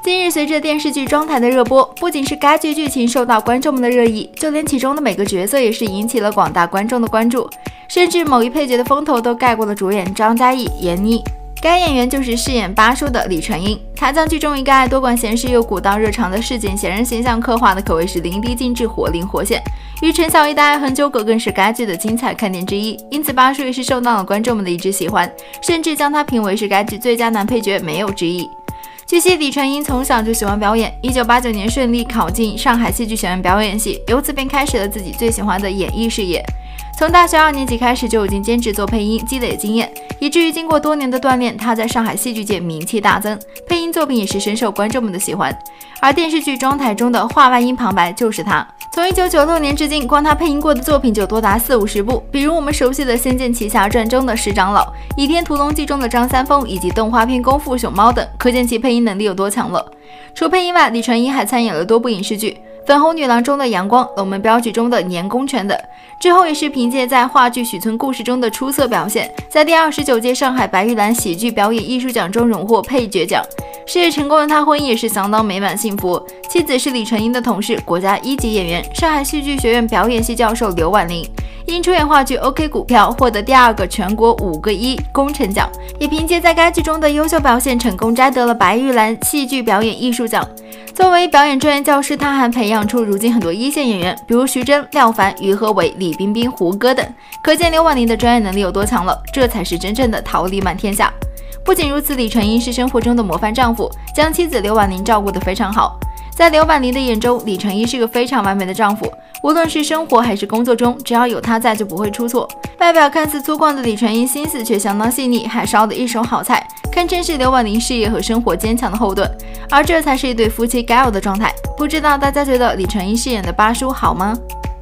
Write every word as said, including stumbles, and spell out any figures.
近日，随着电视剧《妆台》的热播，不仅是该剧剧情受到观众们的热议，就连其中的每个角色也是引起了广大观众的关注，甚至某一配角的风头都盖过了主演张嘉译、闫妮。该演员就是饰演八叔的李纯英，她将剧中一个爱多管闲事又古道热肠的市井闲人形象刻画的可谓是淋漓尽致、活灵活现。与陈小艺的爱恨纠葛更是该剧的精彩看点之一，因此八叔也是受到了观众们的一致喜欢，甚至将他评为是该剧最佳男配角，没有之一。据悉，李纯英从小就喜欢表演，一九八九年顺利考进上海戏剧学院表演系，由此便开始了自己最喜欢的演艺事业。从大学二年级开始就已经兼职做配音，积累经验，以至于经过多年的锻炼，他在上海戏剧界名气大增，配音作品也是深受观众们的喜欢。而电视剧《妆台》中的话外音旁白就是他。从一九九六年至今，光他配音过的作品就多达四五十部，比如我们熟悉的《仙剑奇侠传》中的石长老，《倚天屠龙记》中的张三丰，以及动画片《功夫熊猫》等，可见其配音能力有多强了。除配音外，李纯英还参演了多部影视剧，《粉红女郎》中的阳光，《龙门镖局》中的年宫拳等。之后也是凭借在话剧《许村故事》中的出色表现，在第二十九届上海白玉兰喜剧表演艺术奖中荣获配角奖。事业成功的他，婚姻也是相当美满幸福，妻子是李纯英的同事，国家一级演员，上海戏剧学院表演系教授刘婉玲。因出演话剧《OK 股票》获得第二个全国五个一功臣奖，也凭借在该剧中的优秀表现，成功摘得了白玉兰戏剧表演艺术奖。作为表演专业教师，他还培养出如今很多一线演员，比如徐峥、廖凡、于和伟、李冰冰、胡歌等，可见刘婉玲的专业能力有多强了，这才是真正的桃李满天下。不仅如此，李纯英是生活中的模范丈夫，将妻子刘婉玲照顾得非常好。在刘婉玲的眼中，李纯英是个非常完美的丈夫，无论是生活还是工作中，只要有他在就不会出错。外表看似粗犷的李纯英，心思却相当细腻，还烧得一手好菜，堪称是刘婉玲事业和生活坚强的后盾。而这才是一对夫妻该有的状态。不知道大家觉得李纯英饰演的八叔好吗？